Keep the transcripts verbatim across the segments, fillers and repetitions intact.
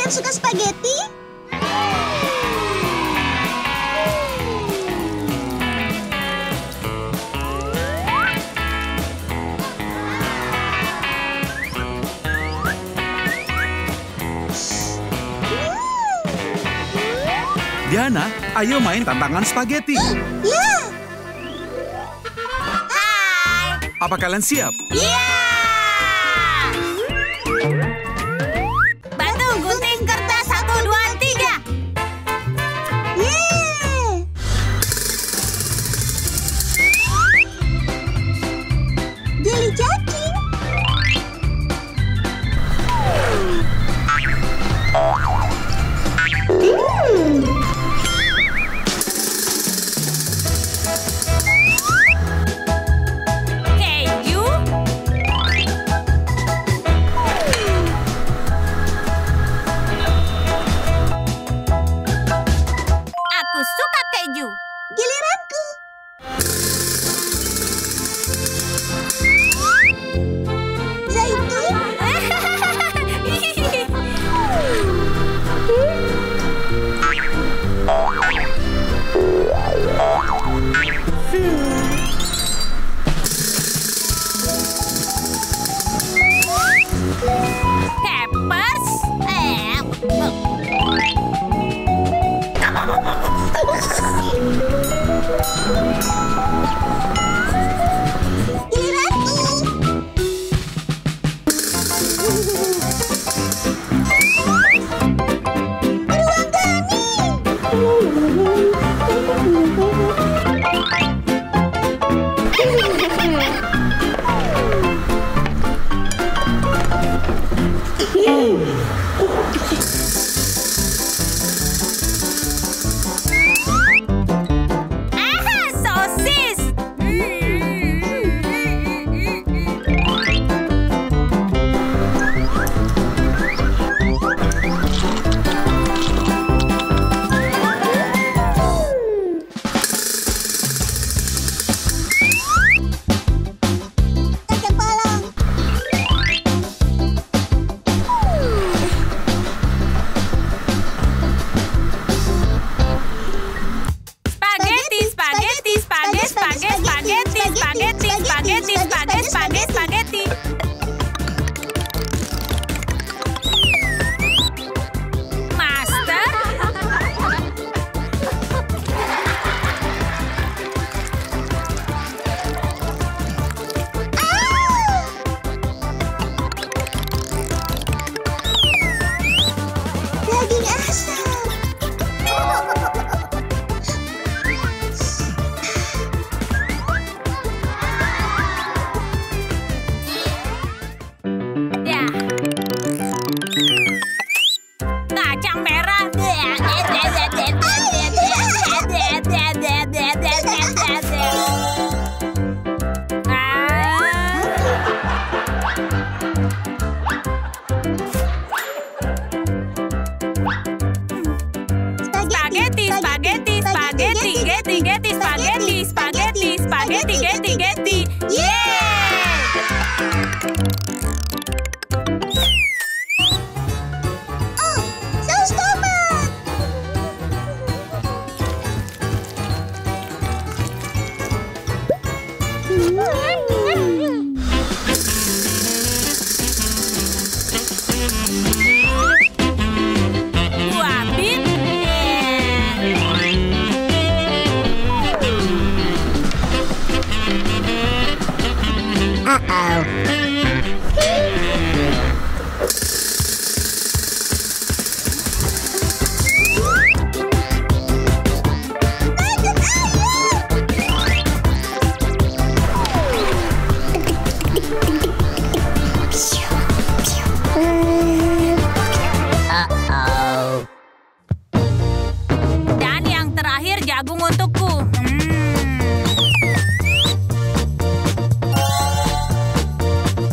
yang suka spaghetti? Diana, ayo main tantangan spaghetti. Ya. Hai. Apa kalian siap? Iya. Batu, gunting, kertas, satu, dua, tiga. Yeay. Jelly cacing. Hmm. Keju. Aku suka keju. Giliranku. Zaitun. Peppers. Eh. Giliranku. Beruang kami. Aha, sosis. Kacang polong. Spaghetti, spaghetti, spaghetti, spaghetti, spaghetti, spaghetti, spaghetti, spaghetti, spaghetti, spaghetti. Master. Daging asam. Ya. Kacang merah. Spaghetti, spaghetti, spaghetti, getti, getti, spaghetti, spaghetti, spaghetti, getti, getti. Yeay! Oh, saus tomat. Buah bit. Dan yang terakhir jagung untukku. Hmm.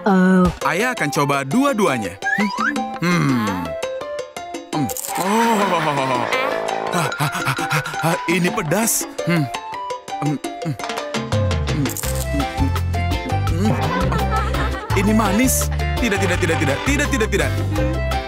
Oh, Ayah akan coba dua-duanya. Hmm. Hmm. Oh. Hah, hah, hah, hah, hah, ini pedas. Hmm. Hmm, hmm. Hmm, hmm, hmm, hmm. Ini manis. Tidak, tidak, tidak, tidak, tidak, tidak, tidak.